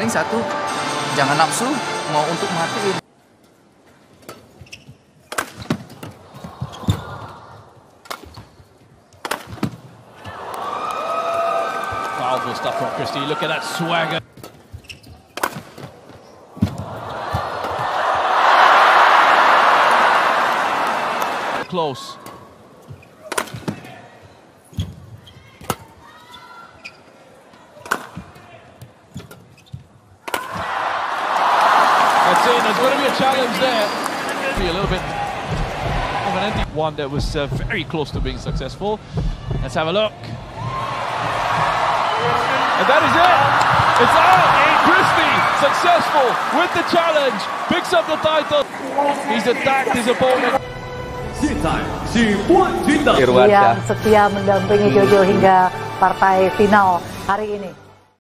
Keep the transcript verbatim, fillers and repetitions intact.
penting satu, jangan nafsu mau untuk matiin. Powerful stuff from Christie. Look at that swagger. Close. That's in. There's going to be a challenge there. Be a little bit of an empty one that was uh, very close to being successful. Let's have a look. And that is it. It's out. Christie successful with the challenge. Picks up the title. He's attacked his opponent. Yang setia mendampingi Jojo hingga partai final hari ini.